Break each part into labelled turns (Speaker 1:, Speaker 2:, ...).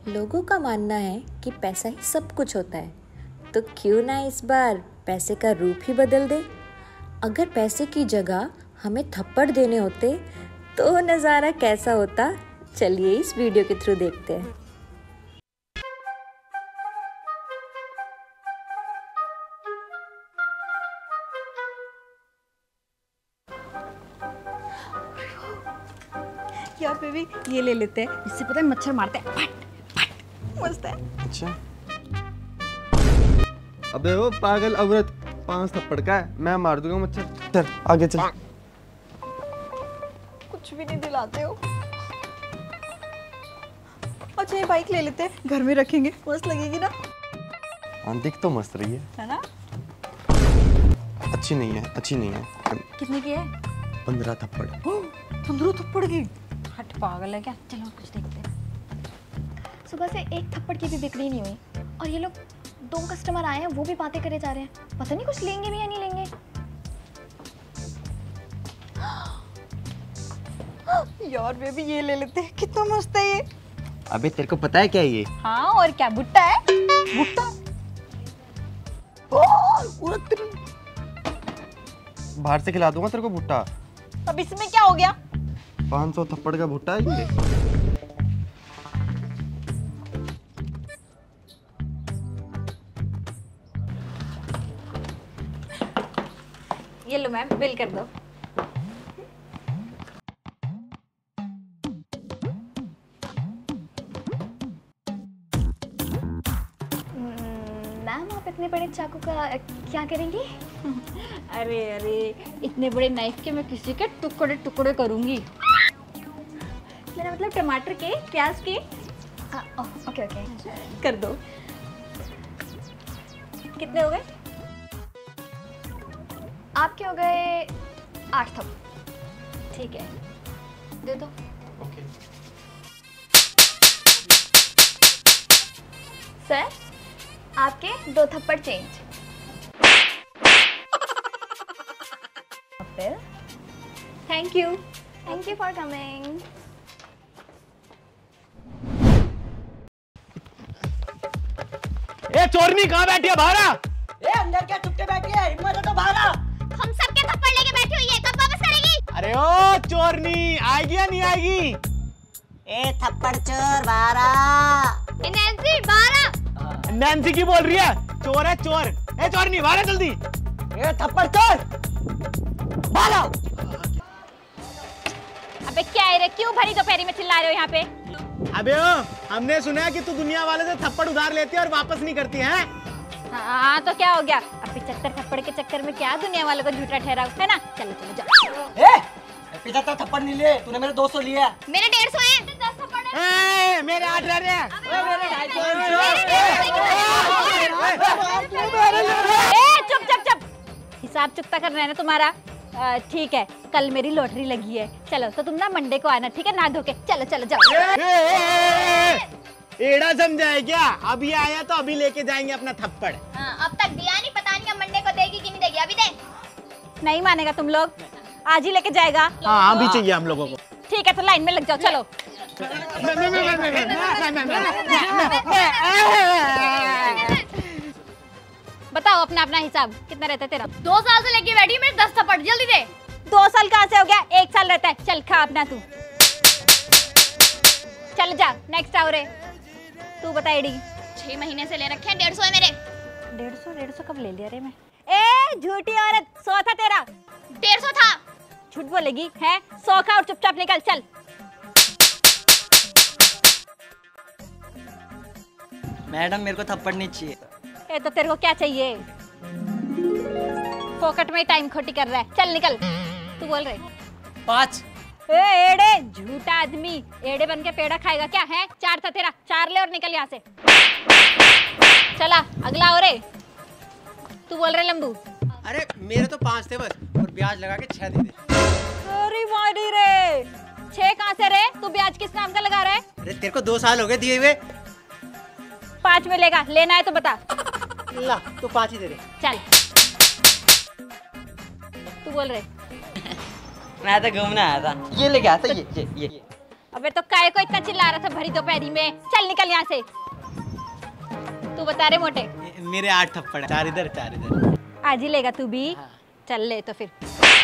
Speaker 1: लोगों का मानना है कि पैसा ही सब कुछ होता है, तो क्यों ना इस बार पैसे का रूप ही बदल दे। अगर पैसे की जगह हमें थप्पड़ देने होते तो नज़ारा कैसा होता, चलिए इस वीडियो के थ्रू देखते हैं।
Speaker 2: यार बेबी ये ले लेते हैं, इससे पता है मच्छर मारते हैं। फट फट मस्त है।
Speaker 3: अच्छा अबे वो पागल औरत, 5 थप्पड़ का है, मैं मार दूंगा मच्छर। चल आगे चल।
Speaker 2: कुछ भी नहीं दिलाते हो। अच्छा ये बाइक ले लेते हैं, घर में रखेंगे, मस्त लगेगी ना।
Speaker 3: हाँ दिख तो मस्त रही
Speaker 2: है ना।
Speaker 3: अच्छी नहीं है, अच्छी नहीं है।
Speaker 2: कितने की है?
Speaker 3: 15 थप्पड़।
Speaker 2: 15 थप्पड़ की? हट पागल है क्या। चलो कुछ देखते हैं।
Speaker 4: सुबह से एक थप्पड़ की भी बिक्री नहीं हुई और ये लोग 2 कस्टमर आए हैं, वो भी बातें करे जा रहे हैं। पता नहीं कुछ लेंगे भी या नहीं लेंगे।
Speaker 2: यार बेबी ये ले लेते हैं, कितना मस्त है ये।
Speaker 3: अबे तेरे को पता है क्या ये?
Speaker 2: हाँ और क्या, भुट्टा है। भुट्टा
Speaker 3: बाहर से खिला दूंगा तेरे को भुट्टा।
Speaker 2: अब इसमें क्या हो गया?
Speaker 3: 500 थप्पड़ का भुट्टा है
Speaker 2: ये लो मैम, बिल कर दो।
Speaker 4: मैम आप इतने बड़े चाकू का क्या करेंगी?
Speaker 2: अरे अरे इतने बड़े नाइफ के मैं किसी के टुकड़े टुकड़े करूंगी। मेरा मतलब टमाटर के, प्याज के।
Speaker 4: ओके ओके
Speaker 2: कर दो। कितने हो गए?
Speaker 4: आपके हो गए 8 थप्पड़। ठीक है दे दो।
Speaker 3: ओके।
Speaker 4: सर आपके 2 थप्पड़ change.
Speaker 2: Thank you
Speaker 4: for coming.
Speaker 5: ए चोरनी कहाँ बैठी है? बाहर आ।
Speaker 6: ए अंदर क्या चुपके बैठी है? हिम्मत है तो बाहर आ।
Speaker 4: हम सबके थप्पड़ लेके बैठी हुई है, कब वापस करेगी?
Speaker 5: अरे ओ चोरनी आएगी या नहीं आएगी?
Speaker 6: ए थप्पड़ चोर बाहर आ।
Speaker 4: नैन्सी बाहर आ।
Speaker 5: नैन्सी की बोल रही है? चोर है चोर। ए चोरनी बाहर आ जल्दी।
Speaker 6: ए थप्पड़ चोर बाहर आ।
Speaker 2: अबे क्या है रे, क्यों भरी दोपहरी में चिल्ला रहे हो यहाँ पे?
Speaker 5: अबे ओ हमने सुना है कि तू दुनिया वाले से थप्पड़ उधार लेती है और वापस नहीं करती है।
Speaker 2: हाँ तो क्या हो गया? अब 75 थप्पड़ के चक्कर में क्या दुनिया वालों को झूठा ठहराओ, है ना। चलो चलो जाओ।
Speaker 6: ए 75 थप्पड़ नहीं लिए तूने, मेरे 200 लिए।
Speaker 4: मेरे 150 है। 10 थप्पड़ है।
Speaker 5: ए मेरे 8 रह रहे हैं।
Speaker 2: चुप चुप चुप, हिसाब चुकता करना है ना तुम्हारा। ठीक है, कल मेरी लॉटरी लगी है। चलो तो तुम ना मंडे को आना, ठीक है, ना धो के। चलो चलो जाओ।
Speaker 5: एड़ा समझा है क्या? अभी आया तो अभी लेके जाएंगे अपना थप्पड़।
Speaker 4: अब तक दिया नहीं, पता नहीं अब मंडे को देगी कि नहीं देगी। अभी दे।
Speaker 2: नहीं मानेगा तुम लोग, आज ही लेके जाएगा।
Speaker 5: हाँ अभी चाहिए हम लोगों को।
Speaker 2: ठीक है तो लाइन में लग जाओ। चलो बताओ अपना अपना हिसाब कितना रहता है तेरा?
Speaker 4: 2 साल से लेके बैठी मेरे 10 थप्पड़, जल्दी दे।
Speaker 2: 2 साल कहाँ से हो गया, 1 साल रहता है। चल खा अपना तू। चल जा, नेक्स्ट आओ रे। तू बता एडी।
Speaker 4: 6 महीने से ले रखे हैं, 150 है मेरे।
Speaker 2: 150 कब ले लिया रे मैं? ए झूठी औरत, 100 था तेरा।
Speaker 4: 150 था।
Speaker 2: झूठ बोलेगी है? 100 खा और चुपचाप निकल। चल
Speaker 6: मैडम मेरे को थप्पड़ नहीं चाहिए।
Speaker 2: ए तो तेरे को क्या चाहिए? फोकट में टाइम खोटी कर रहा है। चल निकल। तू बोल रहे
Speaker 6: 5।
Speaker 2: ए एड़े, झूठा आदमी, एड़े बन के पेड़ा खाएगा क्या है? 4 था तेरा, 4 ले और निकल यहाँ से। चला अगला हो रे। तू बोल रहे लंबू?
Speaker 7: अरे मेरे तो 5 थे बस, और ब्याज लगा के 6 दे दे।
Speaker 2: अरे वाडी रे, 6 कहाँ से रे? तू ब्याज किस नाम का लगा रहा है?
Speaker 7: अरे तेरे को 2 साल हो गए दिए हुए।
Speaker 2: 5 में लेगा, लेना है तो बता।
Speaker 7: ला तू 5 ही दे दे।
Speaker 2: चल तू बोल रहे?
Speaker 6: मैं तो घूमने आया था, ये लेके आया था। ये
Speaker 2: अबे तो काय को इतना चिल्ला रहा था भरी दोपहरी में? चल निकल यहाँ से। तू बता रहे मोटे।
Speaker 5: मेरे 8 थप्पड़ है, 4 इधर 4 इधर।
Speaker 2: आज ही लेगा तू भी? हाँ। चल ले तो फिर।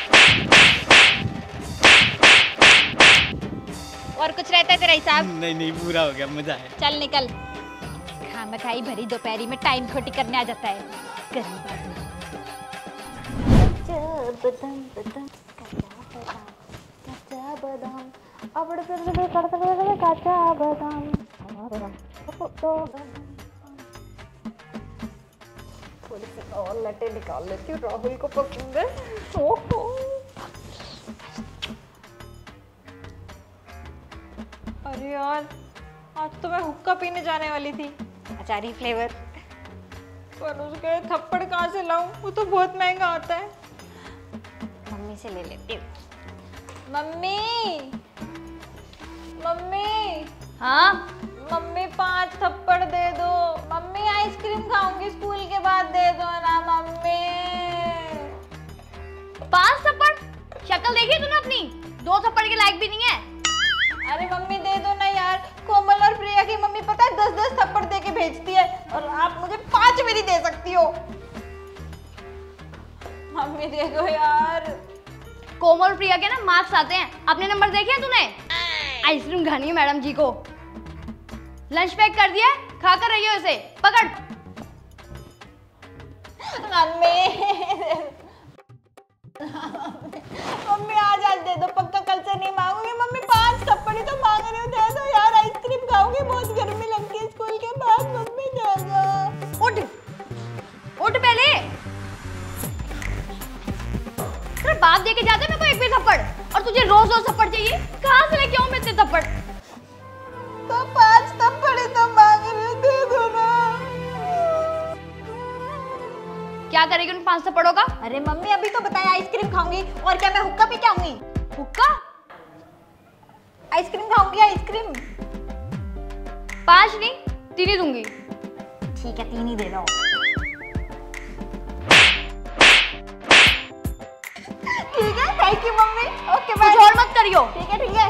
Speaker 2: और कुछ रहता है तेरा हिसाब?
Speaker 5: नहीं नहीं, पूरा हो गया, मजा है।
Speaker 2: चल निकल। खामखाई भरी दोपहरी में टाइम खोटी करने आ जाता है गरीब आदमी।
Speaker 1: थोड़ी सी और लटे निकाल लेती हूँ, राहुल को पकड़।
Speaker 2: अरे यार, आज तो मैं हुक्का पीने जाने वाली थी, अचारी फ्लेवर, पर उसके थप्पड़ कहाँ से लाऊं? वो तो बहुत महंगा होता है। मम्मी से ले लेती हूँ। Mummy, mummy. हाँ मम्मी, 5 थप्पड़ दे दो। मम्मी आइसक्रीम खाऊंगी, स्कूल के बाद दे दो ना मम्मी।
Speaker 4: 5 थप्पड़? शक्ल देखी तूने अपनी? 2 थप्पड़ के लायक भी नहीं है।
Speaker 2: अरे मम्मी दे दो ना यार। कोमल और प्रिया की मम्मी पता है 10-10 थप्पड़ दे के भेजती है, और आप मुझे 5 भी नहीं दे सकती हो। मम्मी दे दो यार।
Speaker 4: कोमल और प्रिया के ना मार्क्स आते हैं, अपने नंबर देखे हैं तूने? आइसक्रीम खानी है मैडम जी को। लंच पैक कर दिया, खा कर रही हो इसे। पकड़।
Speaker 2: मम्मी आज दे दो, पक्का कल से नहीं मांगूंगी। मम्मी 5 थप्पड़ ही तो मांग रही हूँ, दे दो यार। आइसक्रीम खाऊंगी, बहुत गर्मी लगती है स्कूल के बाद। मम्मी दे दो।
Speaker 4: उठ उठ पहले। तेरा बाप दे के जाता है मेरे को एक भी थप्पड़, और तुझे रोज रोज थप्पड़ चाहिए? कहाँ से लेके आऊं मैं इतने थप्पड़?
Speaker 2: तो 5 थप्पड़ ही तो मांग रही हूँ, दे दो ना।
Speaker 4: क्या करेगी उन 5 थप्पड़ों का?
Speaker 2: अरे मम्मी अभी तो बताया आइसक्रीम खाऊंगी, और क्या मैं हुक्का पी के आऊंगी?
Speaker 4: हुक्का?
Speaker 2: आइसक्रीम खाऊंगी, आइसक्रीम।
Speaker 4: 5 नहीं, 3 ही दूंगी।
Speaker 2: ठीक है, 3 ही दे दो। ठीक है, thank you mummy. Okay bye.
Speaker 4: कुछ और मत करियो।
Speaker 2: ठीक है, ठीक है।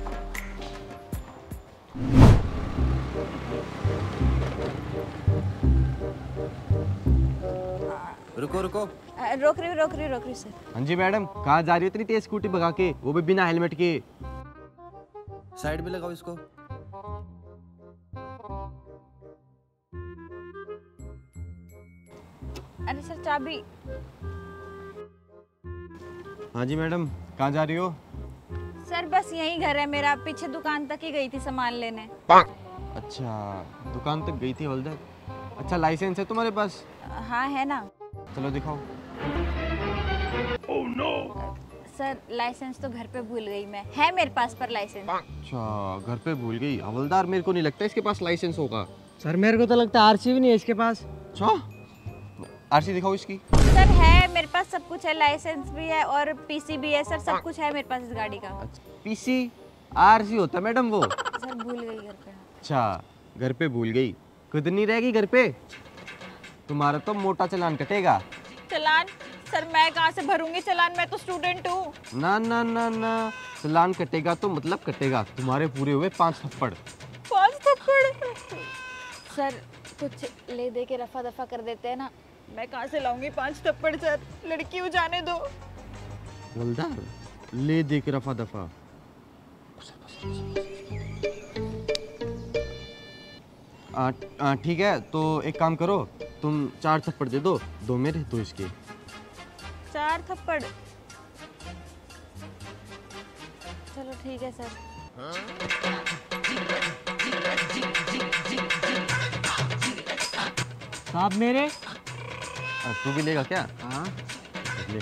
Speaker 3: रुको रुको।
Speaker 1: रोक रही हूँ सर।
Speaker 3: हाँ जी मैडम, कहाँ जा रही हो इतनी तेज स्कूटी भगा के, वो भी बिना हेलमेट के? साइड में लगाओ इसको।
Speaker 1: अरे सर चाबी।
Speaker 3: हाँ जी मैडम, कहाँ जा रही हो?
Speaker 1: सर बस यही घर है मेरा, पीछे दुकान तक ही गई थी सामान लेने।
Speaker 3: अच्छा, दुकान तक गई थी हवलदार। अच्छा, लाइसेंस है तुम्हारे पास?
Speaker 1: हाँ है ना।
Speaker 3: चलो दिखाओ।
Speaker 1: oh, no. सर लाइसेंस तो घर पे भूल गई मैं, है मेरे पास पर लाइसेंस।
Speaker 3: अच्छा, घर पे भूल गई हवलदार, मेरे को नहीं लगता इसके पास लाइसेंस होगा।
Speaker 5: सर मेरे को तो लगता है आरसी भी नहीं है इसके पास।
Speaker 3: अच्छा, आरसी दिखाओ इसकी।
Speaker 1: सर है मेरे पास, सब कुछ है, लाइसेंस भी है और पीसी भी है सर, सब कुछ है मेरे पास इस गाड़ी का।
Speaker 3: पीसी आरसी होता है मैडम वो?
Speaker 1: सर भूल गई घर पे।
Speaker 3: अच्छा, घर पे भूल गई, खुद नहीं रहेगी घर पे? तुम्हारा तो मोटा चालान कटेगा।
Speaker 1: चालान? सर मैं कहाँ से भरूंगी चालान, मैं तो स्टूडेंट हूँ।
Speaker 3: ना ना ना ना, चालान कटेगा तो मतलब कटेगा। तुम्हारे पूरे हुए 5 थप्पड़।
Speaker 1: 5 थप्पड़? सर कुछ ले दे के रफा दफा कर देते हैं ना। मैं कहाँ से लाऊंगी 5 थप्पड़ सर, लड़की हो जाने दो।
Speaker 3: हवलदार, ले दे के रफा दफा। ठीक है, तो एक काम करो, तुम 4 थप्पड़ दे दो, 2 मेरे 2 इसके।
Speaker 1: 4 थप्पड़? चलो ठीक है सर।
Speaker 5: साहब मेरे।
Speaker 3: तू भी लेगा क्या?
Speaker 5: हाँ
Speaker 3: ले।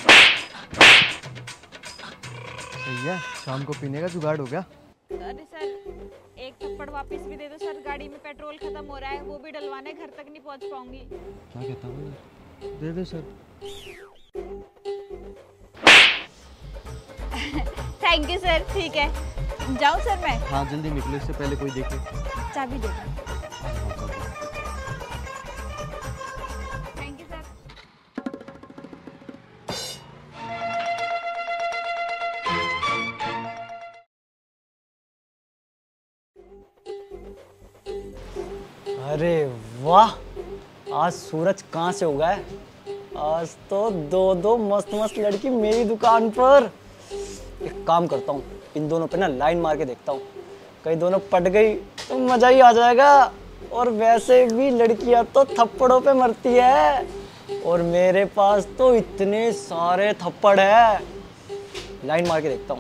Speaker 5: सही है, शाम को पीने का जुगाड़ हो गया।
Speaker 1: अरे सर एक थप्पड़ वापस भी दे दो सर, गाड़ी में पेट्रोल खत्म हो रहा है, वो भी डलवाने, घर तक नहीं पहुंच पाऊंगी।
Speaker 3: क्या कहता हूँ?
Speaker 5: दे दो सर।
Speaker 1: Thank you sir. ठीक है, जाऊँ सर मैं?
Speaker 3: हाँ जल्दी निकलो, इससे पहले कोई देखे।
Speaker 1: चाबी दे दो।
Speaker 6: अरे वाह, आज सूरज कहाँ से उगा है? आज तो दो मस्त मस्त लड़की मेरी दुकान पर। एक काम करता हूँ, इन दोनों पे ना लाइन मार के देखता हूँ, कहीं दोनों पट गई तो मजा ही आ जाएगा। और वैसे भी लड़कियां तो थप्पड़ों पे मरती है, और मेरे पास तो इतने सारे थप्पड़ है। लाइन मार के देखता हूँ।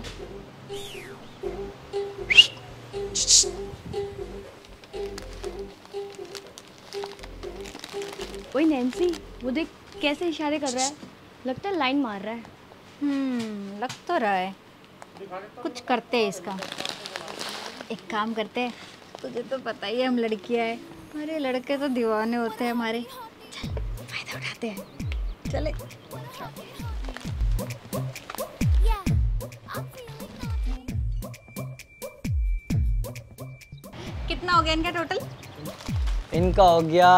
Speaker 4: ओए नैन्सी, वो देख कैसे इशारे कर रहा है, लगता है लाइन मार रहा है।
Speaker 2: लग तो रहा है। कुछ करते हैं इसका। एक काम करते हैं, तुझे तो पता ही है हम लड़कियां हैं, अरे लड़के तो दीवाने होते हैं हमारे। चल फायदा उठाते हैं, चले। कितना हो गया इनका टोटल?
Speaker 6: इनका हो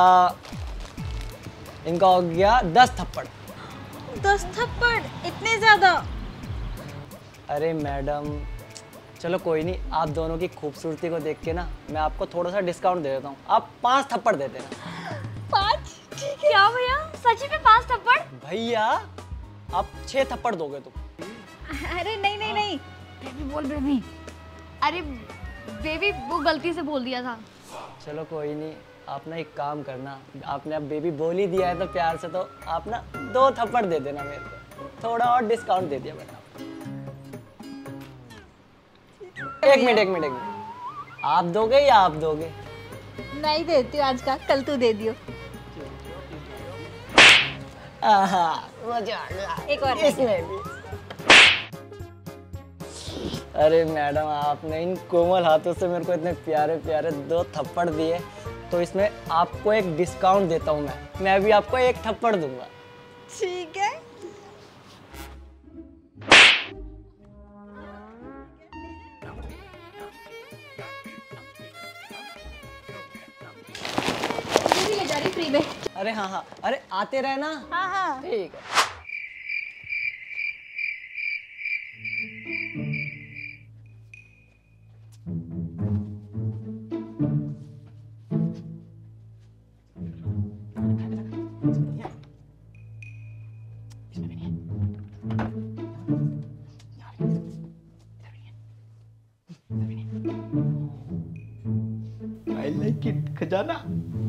Speaker 6: गया 10 थप्पड़।
Speaker 2: 10 थप्पड़? इतने ज्यादा?
Speaker 6: अरे मैडम चलो कोई नहीं, आप दोनों की खूबसूरती को देख के ना मैं आपको थोड़ा सा डिस्काउंट दे देता हूँ। आप 5 थप्पड़ दे देना।
Speaker 4: 5? ठीक है। क्या भैया, सच में 5 थप्पड़?
Speaker 6: भैया आप 6 थप्पड़ दोगे तुम।
Speaker 2: अरे नहीं नहीं नहीं, बेबी बोल बेबी।
Speaker 4: अरे बेबी वो गलती से बोल दिया था।
Speaker 6: चलो कोई नहीं, आप ना एक काम करना, आपने अब बेबी बोल ही दिया है तो प्यार से, तो आप ना 2 थप्पड़ दे देना मेरे को, थोड़ा और डिस्काउंट दे दिया मैंने आपको। एक मिनट, आप दोगे या आप दोगे?
Speaker 2: नहीं देती हूँ आज का, कल तू दे दियो।
Speaker 6: मजा आ गया।
Speaker 2: एक और
Speaker 6: इसमें भी। अरे मैडम आपने इन कोमल हाथों से मेरे को इतने प्यारे प्यारे 2 थप्पड़ दिए, तो इसमें आपको एक डिस्काउंट देता हूँ मैं भी आपको 1 थप्पड़ दूंगा।
Speaker 2: ठीक है। ले जा रही फ्री में।
Speaker 6: अरे हाँ, अरे आते रहे ना।
Speaker 2: हाँ।
Speaker 6: ठीक है।
Speaker 5: I like it, खजाना।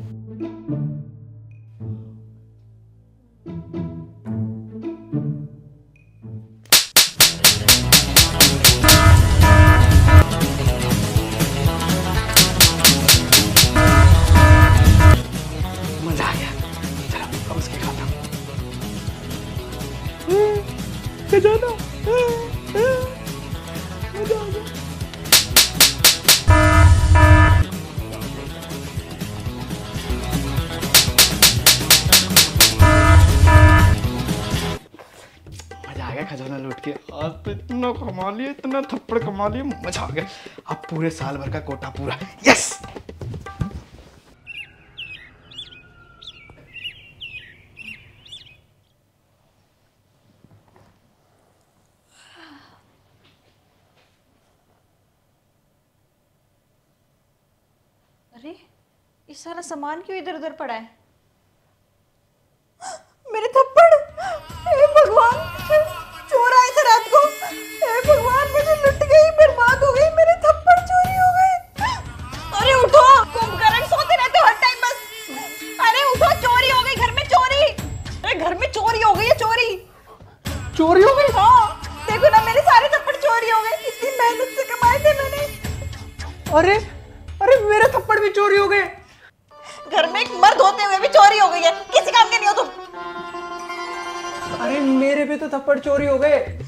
Speaker 5: मजा आ गया, चलो अब उसके खाता हूँ। खजाना, मजा आ गया। खजाना लूट के आज तो इतना कमा लिया, इतना थप्पड़ कमा लिए, मजा आ गया। अब पूरे साल भर का कोटा पूरा। यस।
Speaker 2: अरे ये सारा सामान क्यों इधर उधर पड़ा है? मेरे थप्पड़! हे भगवान, चोर आए थे रात को। हे भगवान, मुझे लुट गई, बर्बाद हो गई, मेरे थप्पड़ चोरी हो गए। अरे उठो, कुंभकर्ण सोते रहते हो हर टाइम बस। अरे उठो, चोरी हो गई, घर में चोरी। अरे घर में चोरी हो गई है, चोरी। चोरी हो गई? हाँ, देखो ना मेरे सारे थप्पड़ चोरी हो गए, इतनी मेहनत से कमाए थे मैंने।
Speaker 5: अरे मेरे थप्पड़ भी चोरी हो गए।
Speaker 2: घर में एक मर्द होते हुए भी चोरी हो गई है, किसी काम के नहीं हो तुम।
Speaker 5: अरे मेरे भी तो थप्पड़ चोरी हो गए।